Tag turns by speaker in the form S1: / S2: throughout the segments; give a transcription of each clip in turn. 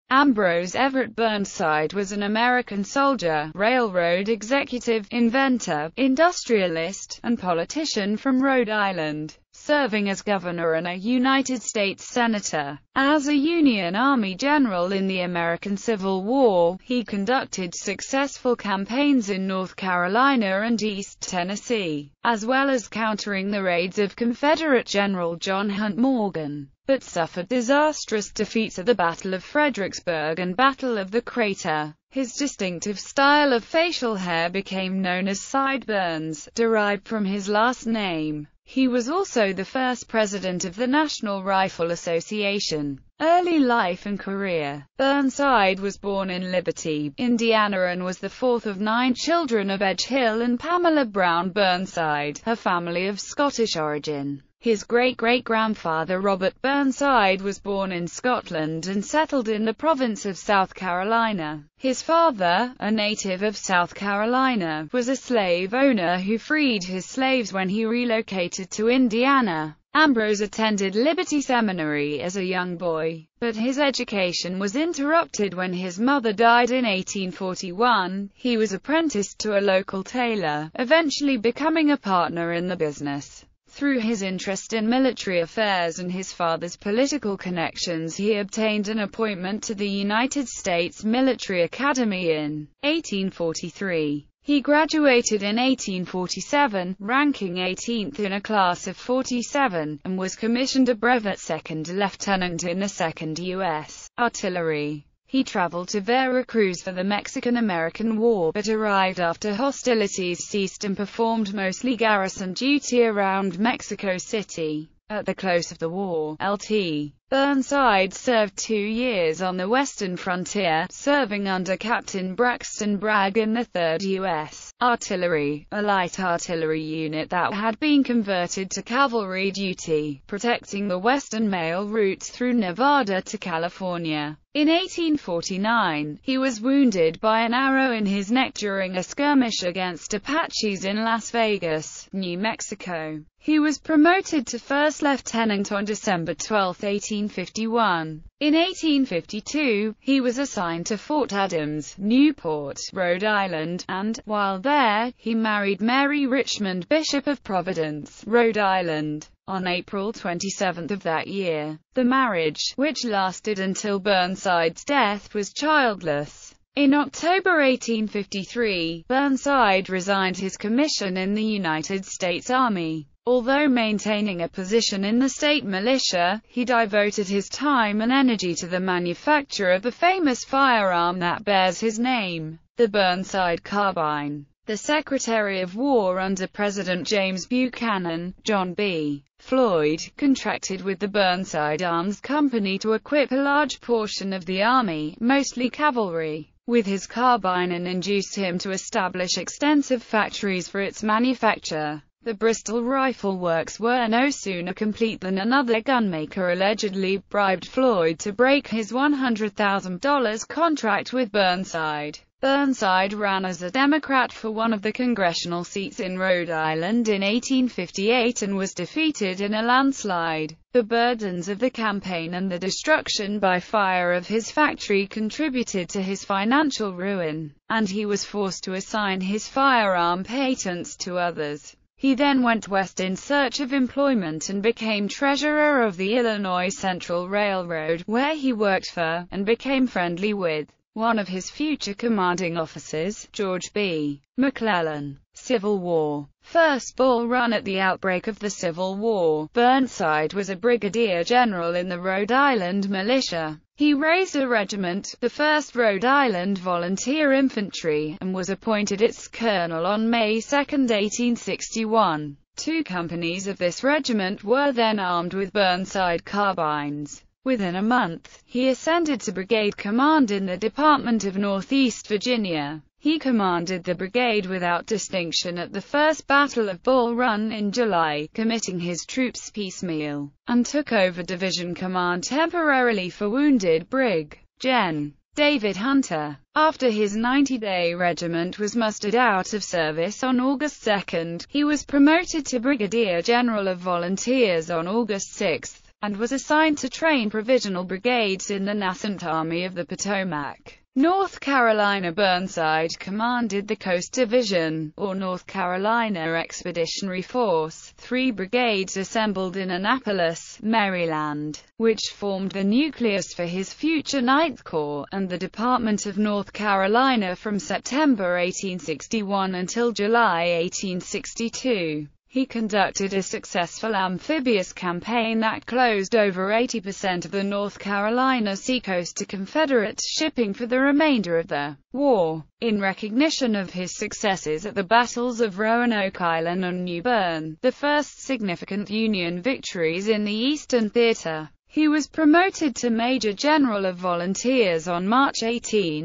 S1: Ambrose Everett Burnside was an American soldier, railroad executive, inventor, industrialist, and politician from Rhode Island, serving as governor and a United States Senator. As a Union Army general in the American Civil War, he conducted successful campaigns in North Carolina and East Tennessee, as well as countering the raids of Confederate General John Hunt Morgan, but suffered disastrous defeats at the Battle of Fredericksburg and Battle of the Crater. His distinctive style of facial hair became known as sideburns, derived from his last name. He was also the first president of the National Rifle Association. Early life and career. Burnside was born in Liberty, Indiana and was the fourth of 9 children of Edge Hill and Pamela Brown Burnside, a family of Scottish origin. His great-great-grandfather Robert Burnside was born in Scotland and settled in the province of South Carolina. His father, a native of South Carolina, was a slave owner who freed his slaves when he relocated to Indiana. Ambrose attended Liberty Seminary as a young boy, but his education was interrupted when his mother died in 1841. He was apprenticed to a local tailor, eventually becoming a partner in the business. Through his interest in military affairs and his father's political connections, he obtained an appointment to the United States Military Academy in 1843. He graduated in 1847, ranking 18th in a class of 47, and was commissioned a brevet second lieutenant in the 2nd U.S. Artillery. He traveled to Veracruz for the Mexican-American War, but arrived after hostilities ceased and performed mostly garrison duty around Mexico City. At the close of the war, Lt. Burnside served 2 years on the western frontier, serving under Captain Braxton Bragg in the 3rd U.S. Artillery, a light artillery unit that had been converted to cavalry duty, protecting the western mail routes through Nevada to California. In 1849, he was wounded by an arrow in his neck during a skirmish against Apaches in Las Vegas, New Mexico. He was promoted to first lieutenant on December 12, 1851. In 1852, he was assigned to Fort Adams, Newport, Rhode Island, and, while there, he married Mary Richmond, Bishop of Providence, Rhode Island. On April 27 of that year, the marriage, which lasted until Burnside's death, was childless. In October 1853, Burnside resigned his commission in the United States Army. Although maintaining a position in the state militia, he devoted his time and energy to the manufacture of the famous firearm that bears his name, the Burnside carbine. The Secretary of War under President James Buchanan, John B. Floyd, contracted with the Burnside Arms Company to equip a large portion of the Army, mostly cavalry, with his carbine and induced him to establish extensive factories for its manufacture. The Bristol Rifle Works were no sooner complete than another gunmaker allegedly bribed Floyd to break his $100,000 contract with Burnside. Burnside ran as a Democrat for one of the congressional seats in Rhode Island in 1858 and was defeated in a landslide. The burdens of the campaign and the destruction by fire of his factory contributed to his financial ruin, and he was forced to assign his firearm patents to others. He then went west in search of employment and became treasurer of the Illinois Central Railroad, where he worked for, and became friendly with, one of his future commanding officers, George B. McClellan. Civil War. First Bull Run. At the outbreak of the Civil War, Burnside was a brigadier general in the Rhode Island militia. He raised a regiment, the 1st Rhode Island Volunteer Infantry, and was appointed its colonel on May 2, 1861. 2 companies of this regiment were then armed with Burnside carbines. Within a month, he ascended to brigade command in the Department of Northeast Virginia. He commanded the brigade without distinction at the First Battle of Bull Run in July, committing his troops piecemeal, and took over division command temporarily for wounded Brig. Gen. David Hunter. After his 90-day regiment was mustered out of service on August 2, he was promoted to Brigadier General of Volunteers on August 6. and was assigned to train provisional brigades in the nascent Army of the Potomac. North Carolina. Burnside commanded the Coast Division, or North Carolina Expeditionary Force, 3 brigades assembled in Annapolis, Maryland, which formed the nucleus for his future Ninth Corps, and the Department of North Carolina from September 1861 until July 1862. He conducted a successful amphibious campaign that closed over 80% of the North Carolina seacoast to Confederate shipping for the remainder of the war. In recognition of his successes at the battles of Roanoke Island and New Bern, the first significant Union victories in the Eastern Theater, he was promoted to Major General of Volunteers on March 18,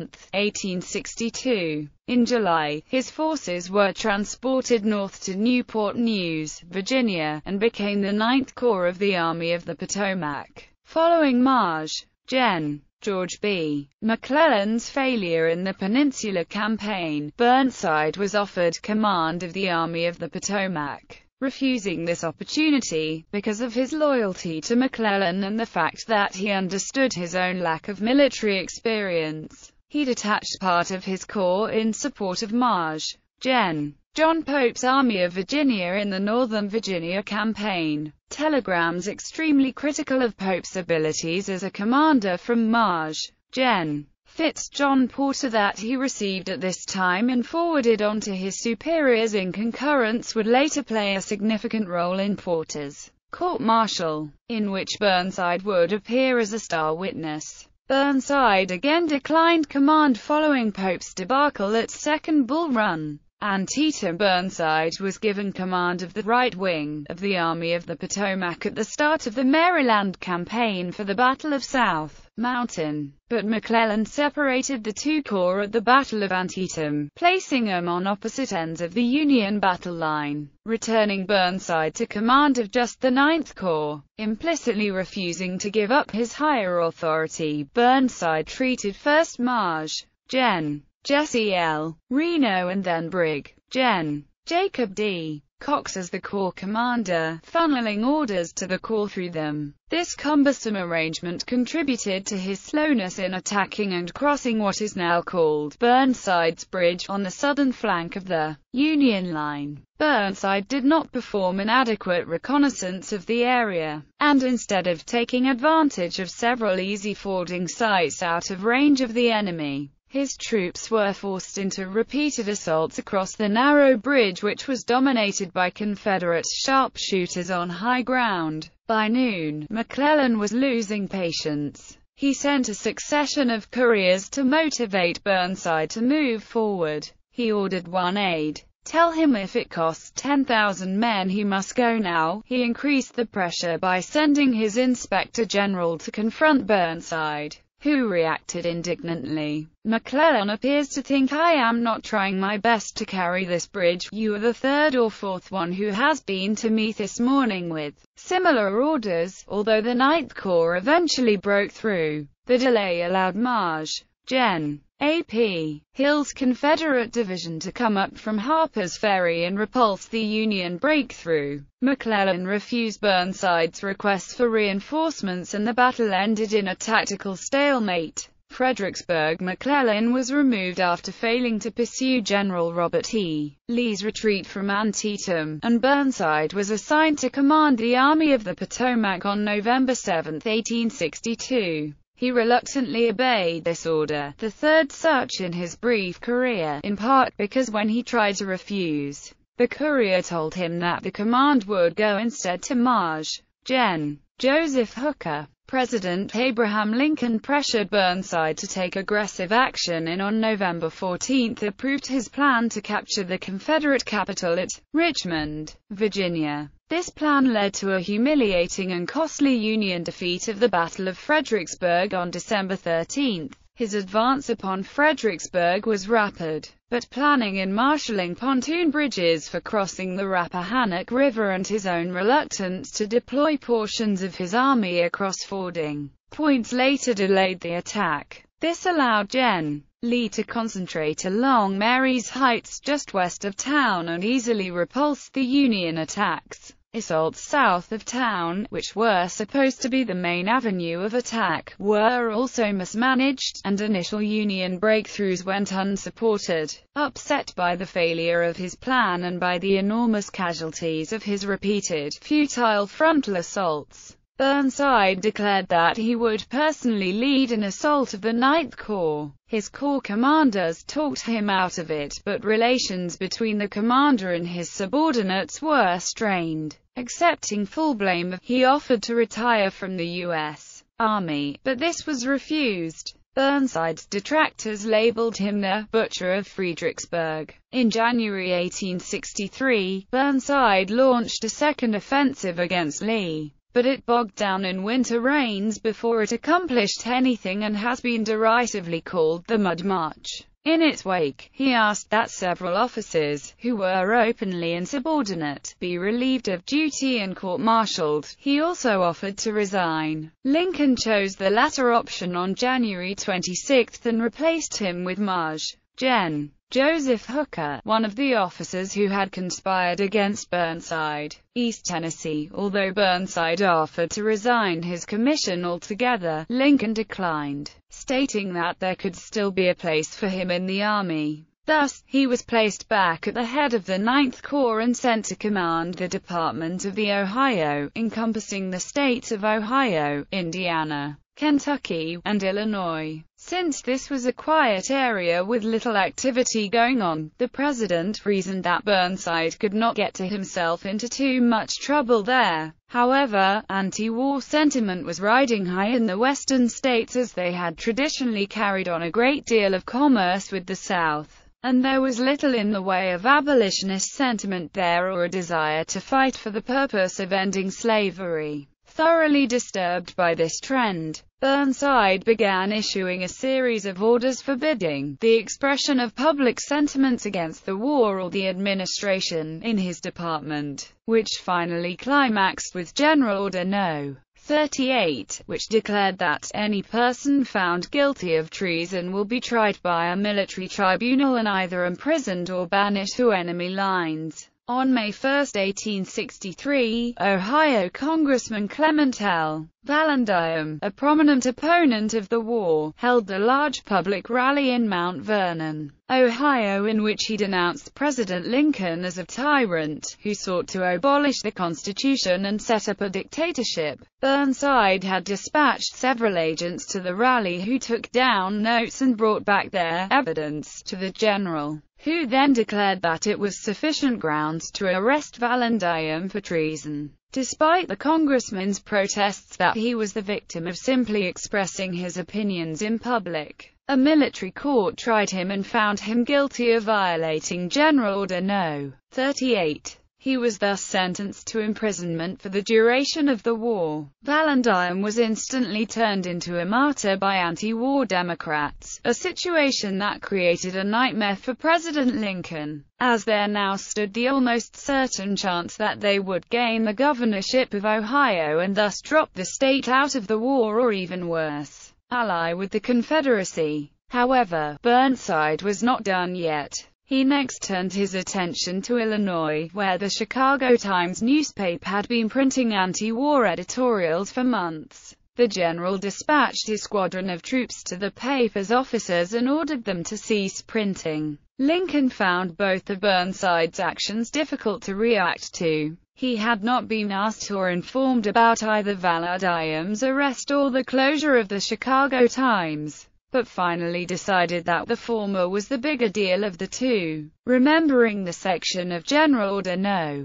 S1: 1862. In July, his forces were transported north to Newport News, Virginia, and became the Ninth Corps of the Army of the Potomac. Following Maj. Gen. George B. McClellan's failure in the Peninsula Campaign, Burnside was offered command of the Army of the Potomac, refusing this opportunity, because of his loyalty to McClellan and the fact that he understood his own lack of military experience. He detached part of his corps in support of Maj. Gen. John Pope's Army of Virginia in the Northern Virginia Campaign. Telegrams extremely critical of Pope's abilities as a commander from Maj. Gen. Fitz John Porter that he received at this time and forwarded on to his superiors in concurrence would later play a significant role in Porter's court-martial, in which Burnside would appear as a star witness. Burnside again declined command following Pope's debacle at Second Bull Run. Antietam. Burnside was given command of the right wing of the Army of the Potomac at the start of the Maryland campaign for the Battle of South Mountain, but McClellan separated the two corps at the Battle of Antietam, placing them on opposite ends of the Union battle line, returning Burnside to command of just the Ninth Corps. Implicitly refusing to give up his higher authority, Burnside treated first Maj. Gen. Jesse L. Reno and then Brig. Gen. Jacob D. Cox as the Corps commander, funneling orders to the Corps through them. This cumbersome arrangement contributed to his slowness in attacking and crossing what is now called Burnside's Bridge, on the southern flank of the Union line. Burnside did not perform an adequate reconnaissance of the area, and instead of taking advantage of several easy fording sites out of range of the enemy, his troops were forced into repeated assaults across the narrow bridge, which was dominated by Confederate sharpshooters on high ground. By noon, McClellan was losing patience. He sent a succession of couriers to motivate Burnside to move forward. He ordered one aide, "Tell him if it costs 10,000 men he must go now." He increased the pressure by sending his inspector general to confront Burnside, who reacted indignantly. "McClellan appears to think I am not trying my best to carry this bridge. You are the third or fourth one who has been to me this morning with similar orders." Although the Ninth Corps eventually broke through, the delay allowed Maj. Gen. A.P. Hill's Confederate division to come up from Harper's Ferry and repulse the Union breakthrough. McClellan refused Burnside's request for reinforcements and the battle ended in a tactical stalemate. Fredericksburg. McClellan was removed after failing to pursue General Robert E. Lee's retreat from Antietam, and Burnside was assigned to command the Army of the Potomac on November 7, 1862. He reluctantly obeyed this order, the third such in his brief career, in part because when he tried to refuse, the courier told him that the command would go instead to Maj. Gen. Joseph Hooker. President Abraham Lincoln pressured Burnside to take aggressive action and on November 14 approved his plan to capture the Confederate capital at Richmond, Virginia. This plan led to a humiliating and costly Union defeat of the Battle of Fredericksburg on December 13. His advance upon Fredericksburg was rapid, but planning and marshalling pontoon bridges for crossing the Rappahannock River and his own reluctance to deploy portions of his army across fording points later delayed the attack. This allowed Gen. Lee to concentrate along Marye's Heights just west of town and easily repulse the Union attacks. Assaults south of town, which were supposed to be the main avenue of attack, were also mismanaged, and initial Union breakthroughs went unsupported. Upset by the failure of his plan and by the enormous casualties of his repeated, futile frontal assaults, Burnside declared that he would personally lead an assault of the Ninth Corps. His corps commanders talked him out of it, but relations between the commander and his subordinates were strained. Accepting full blame, he offered to retire from the U.S. Army, but this was refused. Burnside's detractors labeled him the "Butcher of Fredericksburg." In January 1863, Burnside launched a second offensive against Lee, but it bogged down in winter rains before it accomplished anything and has been derisively called the Mud March. In its wake, he asked that several officers, who were openly insubordinate, be relieved of duty and court-martialed. He also offered to resign. Lincoln chose the latter option on January 26 and replaced him with Maj. Gen. Joseph Hooker, one of the officers who had conspired against Burnside. East Tennessee. Although Burnside offered to resign his commission altogether, Lincoln declined, stating that there could still be a place for him in the Army. Thus, he was placed back at the head of the Ninth Corps and sent to command the Department of the Ohio, encompassing the states of Ohio, Indiana, Kentucky, and Illinois. Since this was a quiet area with little activity going on, the president reasoned that Burnside could not get himself into too much trouble there. However, anti-war sentiment was riding high in the western states, as they had traditionally carried on a great deal of commerce with the South, and there was little in the way of abolitionist sentiment there or a desire to fight for the purpose of ending slavery. Thoroughly disturbed by this trend, Burnside began issuing a series of orders forbidding the expression of public sentiments against the war or the administration in his department, which finally climaxed with General Order No. 38, which declared that any person found guilty of treason will be tried by a military tribunal and either imprisoned or banished to enemy lines. On May 1, 1863, Ohio Congressman Clement L. Vallandigham, a prominent opponent of the war, held a large public rally in Mount Vernon, Ohio, in which he denounced President Lincoln as a tyrant who sought to abolish the Constitution and set up a dictatorship. Burnside had dispatched several agents to the rally who took down notes and brought back their evidence to the general, who then declared that it was sufficient grounds to arrest Vallandigham for treason. Despite the congressman's protests that he was the victim of simply expressing his opinions in public, a military court tried him and found him guilty of violating General Order No. 38. He was thus sentenced to imprisonment for the duration of the war. Vallandigham was instantly turned into a martyr by anti-war Democrats, a situation that created a nightmare for President Lincoln, as there now stood the almost certain chance that they would gain the governorship of Ohio and thus drop the state out of the war, or even worse, ally with the Confederacy. However, Burnside was not done yet. He next turned his attention to Illinois, where the Chicago Times newspaper had been printing anti-war editorials for months. The general dispatched his squadron of troops to the paper's officers and ordered them to cease printing. Lincoln found both of Burnside's actions difficult to react to. He had not been asked or informed about either Vallandigham's arrest or the closure of the Chicago Times, but finally decided that the former was the bigger deal of the two. Remembering the section of General Order No.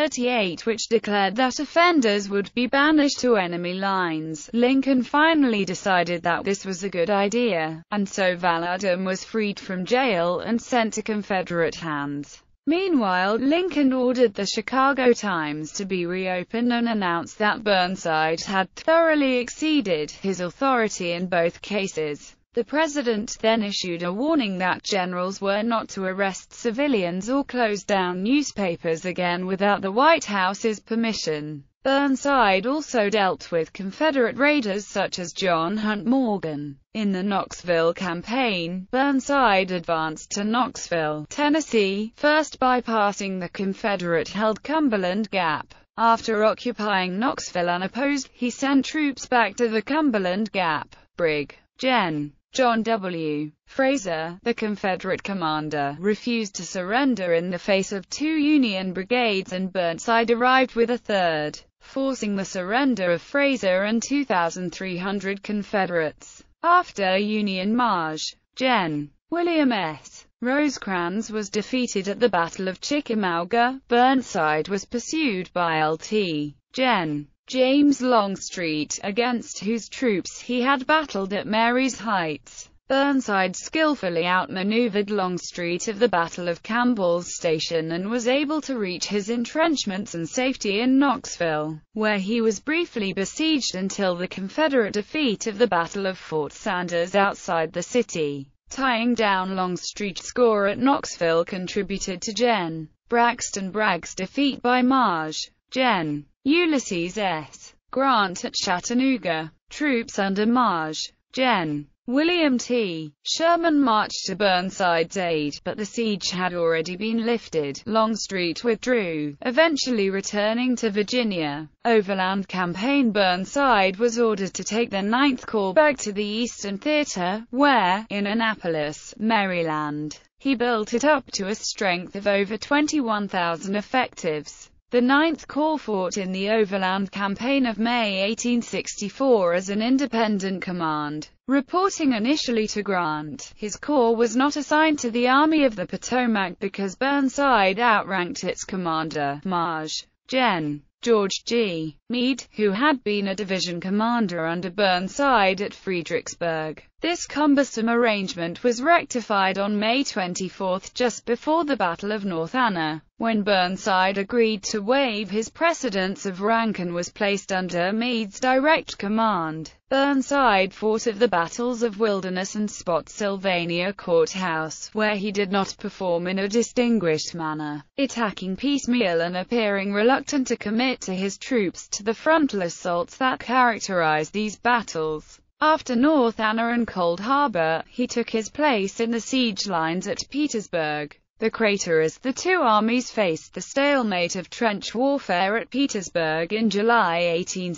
S1: 38 which declared that offenders would be banished to enemy lines, Lincoln finally decided that this was a good idea, and so Vallandigham was freed from jail and sent to Confederate hands. Meanwhile, Lincoln ordered the Chicago Times to be reopened and announced that Burnside had thoroughly exceeded his authority in both cases. The president then issued a warning that generals were not to arrest civilians or close down newspapers again without the White House's permission. Burnside also dealt with Confederate raiders such as John Hunt Morgan. In the Knoxville campaign, Burnside advanced to Knoxville, Tennessee, first bypassing the Confederate-held Cumberland Gap. After occupying Knoxville unopposed, he sent troops back to the Cumberland Gap. Brig. Gen. John W. Fraser, the Confederate commander, refused to surrender in the face of 2 Union brigades, and Burnside arrived with a third, forcing the surrender of Fraser and 2,300 Confederates. After Union Maj. Gen. William S. Rosecrans was defeated at the Battle of Chickamauga, Burnside was pursued by Lt. Gen. James Longstreet, against whose troops he had battled at Marye's Heights. Burnside skillfully outmaneuvered Longstreet at the Battle of Campbell's Station and was able to reach his entrenchments and safety in Knoxville, where he was briefly besieged until the Confederate defeat of the Battle of Fort Sanders outside the city. Tying down Longstreet's score at Knoxville contributed to Gen. Braxton Bragg's defeat by Maj. Gen. Ulysses S. Grant at Chattanooga. Troops under Maj. Gen. William T. Sherman marched to Burnside's aid, but the siege had already been lifted. Longstreet withdrew, eventually returning to Virginia. Overland campaign. Burnside was ordered to take the 9th Corps back to the Eastern Theater, where, in Annapolis, Maryland, he built it up to a strength of over 21,000 effectives. The 9th Corps fought in the Overland Campaign of May 1864 as an independent command, reporting initially to Grant. His corps was not assigned to the Army of the Potomac because Burnside outranked its commander, Maj. Gen. George G. Meade, who had been a division commander under Burnside at Fredericksburg. This cumbersome arrangement was rectified on May 24, just before the Battle of North Anna, when Burnside agreed to waive his precedence of rank and was placed under Meade's direct command. Burnside fought at the battles of Wilderness and Spotsylvania Courthouse, where he did not perform in a distinguished manner, attacking piecemeal and appearing reluctant to commit to his troops to the frontal assaults that characterized these battles. After North Anna and Cold Harbor, he took his place in the siege lines at Petersburg. The Crater. As the two armies faced the stalemate of trench warfare at Petersburg in July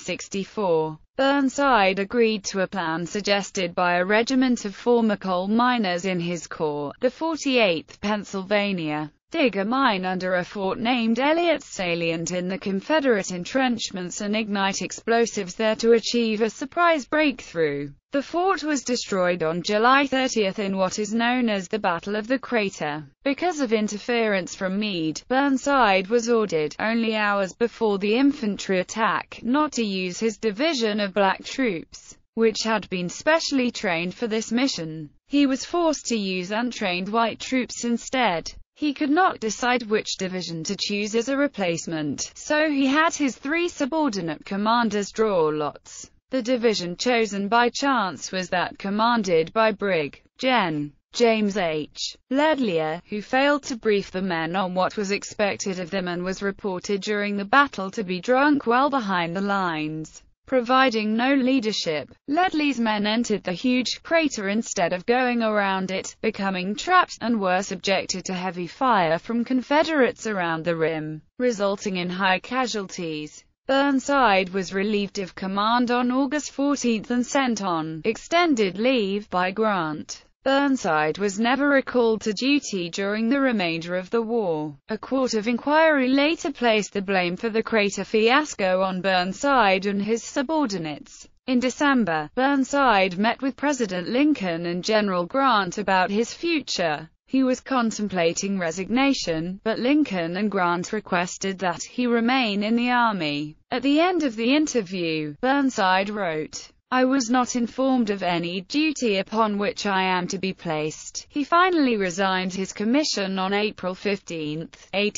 S1: 1864, Burnside agreed to a plan suggested by a regiment of former coal miners in his corps, the 48th Pennsylvania. Dig a mine under a fort named Elliott's Salient in the Confederate entrenchments and ignite explosives there to achieve a surprise breakthrough. The fort was destroyed on July 30 in what is known as the Battle of the Crater. Because of interference from Meade, Burnside was ordered, only hours before the infantry attack, not to use his division of black troops, which had been specially trained for this mission. He was forced to use untrained white troops instead. He could not decide which division to choose as a replacement, so he had his 3 subordinate commanders draw lots. The division chosen by chance was that commanded by Brig. Gen. James H. Ledlier, who failed to brief the men on what was expected of them and was reported during the battle to be drunk while behind the lines, providing no leadership. Ledlier's men entered the huge crater instead of going around it, becoming trapped, and were subjected to heavy fire from Confederates around the rim, resulting in high casualties. Burnside was relieved of command on August 14 and sent on extended leave by Grant. Burnside was never recalled to duty during the remainder of the war. A court of inquiry later placed the blame for the Crater fiasco on Burnside and his subordinates. In December, Burnside met with President Lincoln and General Grant about his future. He was contemplating resignation, but Lincoln and Grant requested that he remain in the Army. At the end of the interview, Burnside wrote, "I was not informed of any duty upon which I am to be placed." He finally resigned his commission on April 15,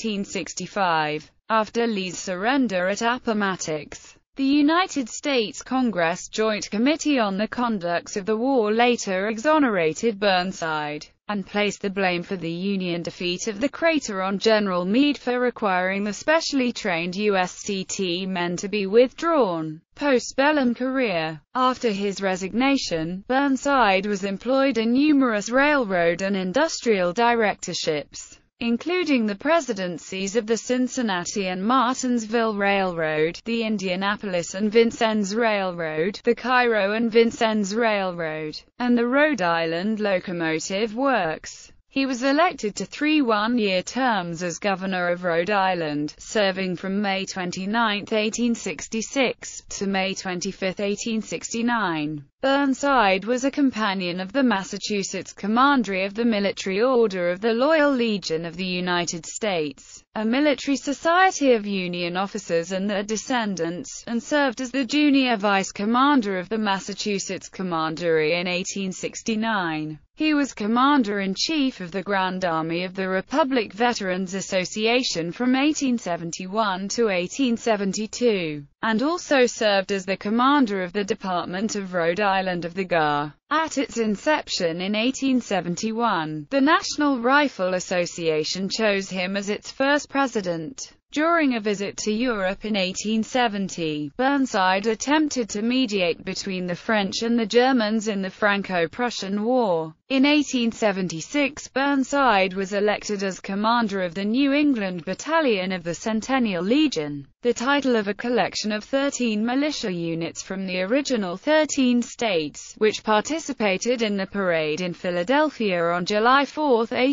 S1: 1865, after Lee's surrender at Appomattox. The United States Congress Joint Committee on the Conduct of the War later exonerated Burnside, and placed the blame for the Union defeat of the Crater on General Meade for requiring the specially trained USCT men to be withdrawn. Post-bellum career. After his resignation, Burnside was employed in numerous railroad and industrial directorships. including the presidencies of the Cincinnati and Martinsville Railroad, the Indianapolis and Vincennes Railroad, the Cairo and Vincennes Railroad, and the Rhode Island Locomotive Works. He was elected to 3 one-year terms as governor of Rhode Island, serving from May 29, 1866, to May 25, 1869. Burnside was a companion of the Massachusetts Commandery of the Military Order of the Loyal Legion of the United States, a military society of Union officers and their descendants, and served as the junior vice commander of the Massachusetts Commandery in 1869. He was Commander-in-Chief of the Grand Army of the Republic Veterans Association from 1871 to 1872, and also served as the commander of the Department of Rhode Island of the GAR. At its inception in 1871, the National Rifle Association chose him as its first president. During a visit to Europe in 1870, Burnside attempted to mediate between the French and the Germans in the Franco-Prussian War. In 1876, Burnside was elected as commander of the New England Battalion of the Centennial Legion, the title of a collection of 13 militia units from the original 13 states, which participated in the parade in Philadelphia on July 4,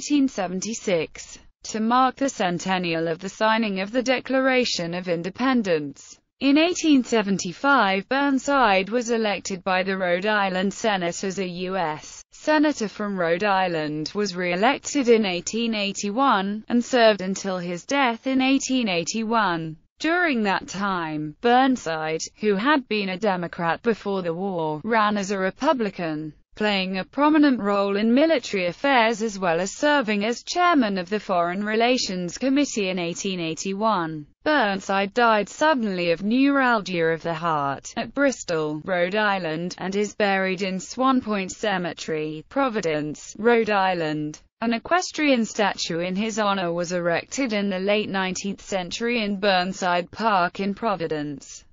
S1: 1876. To mark the centennial of the signing of the Declaration of Independence. In 1875, Burnside was elected by the Rhode Island Senate as a U.S. Senator from Rhode Island, was re-elected in 1881, and served until his death in 1881. During that time, Burnside, who had been a Democrat before the war, ran as a Republican, playing a prominent role in military affairs as well as serving as chairman of the Foreign Relations Committee in 1881. Burnside died suddenly of neuralgia of the heart, at Bristol, Rhode Island, and is buried in Swan Point Cemetery, Providence, Rhode Island. An equestrian statue in his honor was erected in the late 19th century in Burnside Park in Providence.